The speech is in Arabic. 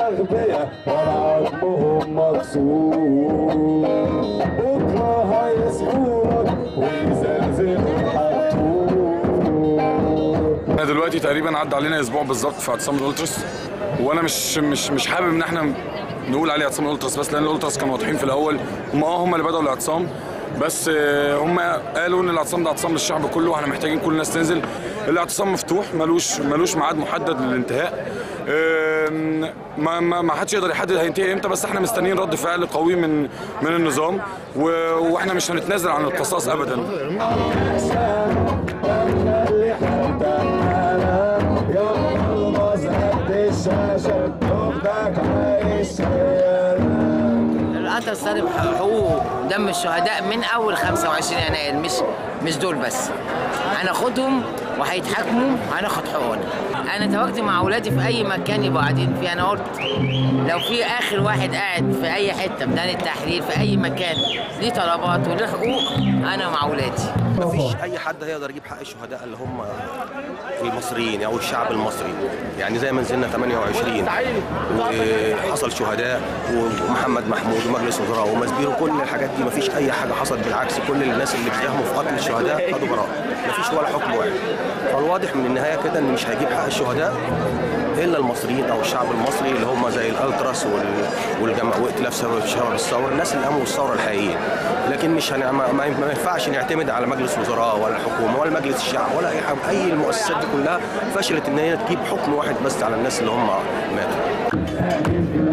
أغبياء وعظمهم مكسور، بكرة هيصحولك ويزلزلوا الحتور. احنا دلوقتي تقريبا عدى علينا اسبوع بالظبط في اعتصام الالتراس، وانا مش حابب ان احنا نقول عليه اعتصام الالتراس بس، لان الالتراس كانوا واضحين في الاول، هم اللي بداوا الاعتصام، بس هم قالوا ان الاعتصام ده اعتصام للشعب كله واحنا محتاجين كل الناس تنزل. الاعتصام مفتوح، ملوش ميعاد محدد للانتهاء، ما حدش يقدر يحدد هينتهي امتى، بس احنا مستنيين رد فعل قوي من النظام، واحنا مش هنتنازل عن القصاص ابدا. الألتراس طالب حقوق دم الشهداء من أول 25 يناير، مش دول بس. هناخدهم وهيتحاكموا وهناخد حقوقنا. أنا تواجدي مع أولادي في أي مكان يبقوا قاعدين فيه. أنا قلت لو في آخر واحد قاعد في أي حتة ميدان التحرير في أي مكان ليه طلبات وليه حقوق، أنا مع أولادي. مفيش اي حد هيقدر يجيب حق الشهداء اللي هم المصريين او الشعب المصري. يعني زي ما نزلنا 28 وحصل شهداء ومحمد محمود ومجلس وزراء ومسبير وكل الحاجات دي، مفيش اي حاجه حصلت، بالعكس كل الناس اللي بيساهموا في قتل الشهداء خدوا براءه، مفيش ولا حكم واحد. فالواضح من النهايه كده ان مش هيجيب حق الشهداء الا المصريين او الشعب المصري اللي هم زي الالتراس وائتلاف شباب الثوره، الناس اللي قاموا بالثوره الحقيقيين. لكن مش ما ينفعش نعتمد على مجلس وزراء ولا الحكومه ولا مجلس الشعب ولا اي حاجه. اي المؤسسات دي كلها فشلت ان هي تجيب حكم واحد بس على الناس اللي هم ماتوا.